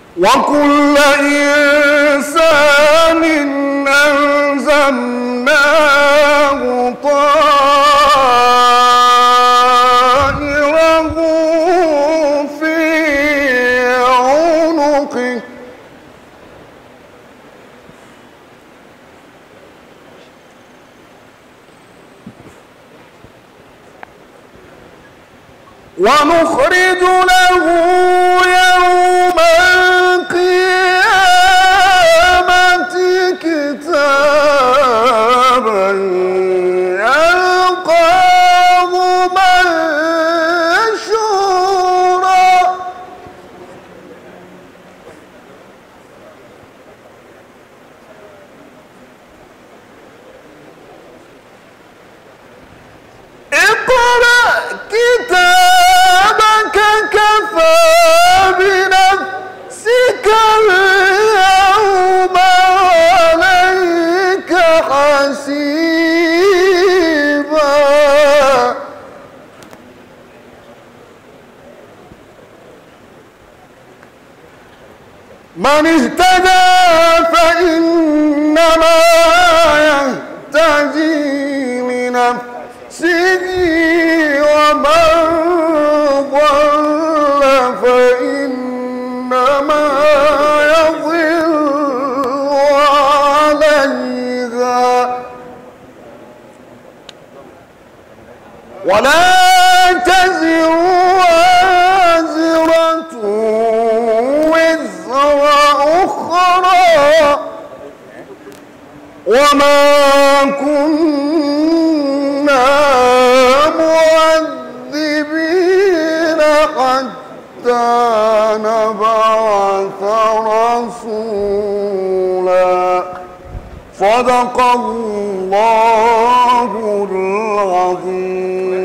وكل إنسان ألزمناه طائره في عنقه ونخرج له يوم القيامة كتابا يلقاه منشورا اقرأ كتابك كفى بنفسك اليوم عليك حسيبا من اهتدى فإنما يهتدي لنفسه ومن ضل فإنما يضل عليها ولا تزر وازرة وزر أخرى وما كنا معذبين حتى نبعث رسولا صدق الله العظيم.